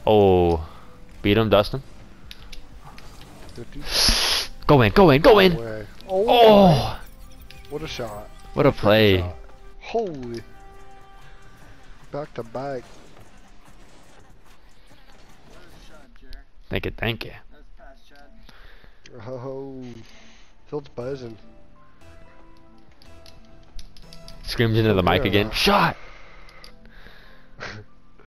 Oh, beat him, Dustin. 50. Go in, go in, go in. Way. Oh, Oh, what a shot. what a Freaking play. shot. Holy. Back to back. Thank you, thank you. Oh. Tilt's buzzing. Screams into the mic Yeah. again. Shot.